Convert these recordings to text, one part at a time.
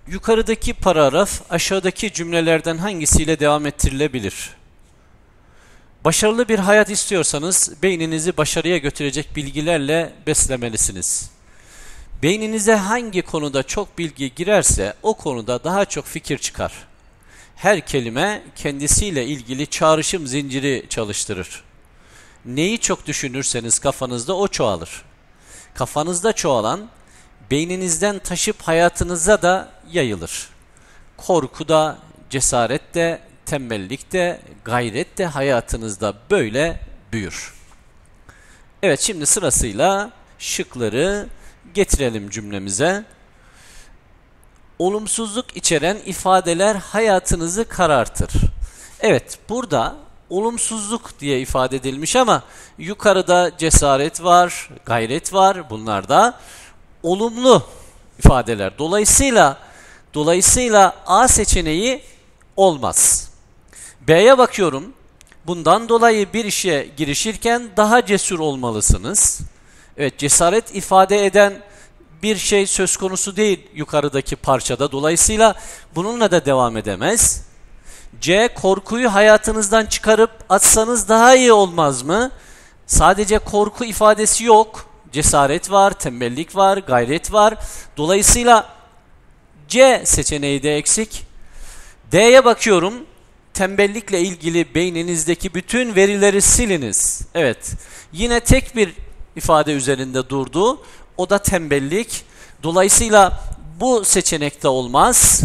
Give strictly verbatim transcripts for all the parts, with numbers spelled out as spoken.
Yukarıdaki paragraf aşağıdaki cümlelerden hangisiyle devam ettirilebilir? Başarılı bir hayat istiyorsanız beyninizi başarıya götürecek bilgilerle beslemelisiniz. Beyninize hangi konuda çok bilgi girerse o konuda daha çok fikir çıkar. Her kelime kendisiyle ilgili çağrışım zinciri çalıştırır. Neyi çok düşünürseniz kafanızda o çoğalır. Kafanızda çoğalan beyninizden taşıp hayatınıza da yayılır. Korku da, cesaret de, tembellik de, gayret de hayatınızda böyle büyür. Evet, şimdi sırasıyla şıkları getirelim cümlemize. Olumsuzluk içeren ifadeler hayatınızı karartır. Evet, burada olumsuzluk diye ifade edilmiş ama yukarıda cesaret var, gayret var. Bunlar da olumlu ifadeler. Dolayısıyla dolayısıyla A seçeneği olmaz. B'ye bakıyorum. Bundan dolayı bir işe girişirken daha cesur olmalısınız. Evet, cesaret ifade eden bir şey söz konusu değil yukarıdaki parçada. Dolayısıyla bununla da devam edemez. C, korkuyu hayatınızdan çıkarıp atsanız daha iyi olmaz mı? Sadece korku ifadesi yok. Cesaret var, tembellik var, gayret var. Dolayısıyla C seçeneği de eksik. D'ye bakıyorum. Tembellikle ilgili beyninizdeki bütün verileri siliniz. Evet, yine tek bir ifade üzerinde durdu. O da tembellik. Dolayısıyla bu seçenekte olmaz.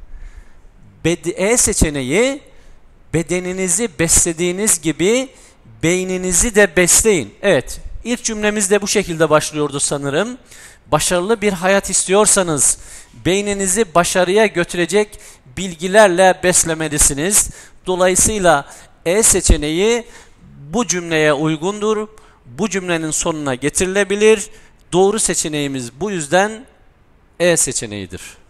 E seçeneği, bedeninizi beslediğiniz gibi beyninizi de besleyin. Evet, ilk cümlemiz de bu şekilde başlıyordu sanırım. Başarılı bir hayat istiyorsanız beyninizi başarıya götürecek bilgilerle beslemelisiniz. Dolayısıyla E seçeneği bu cümleye uygundur. Bu cümlenin sonuna getirilebilir. Doğru seçeneğimiz bu yüzden E seçeneğidir.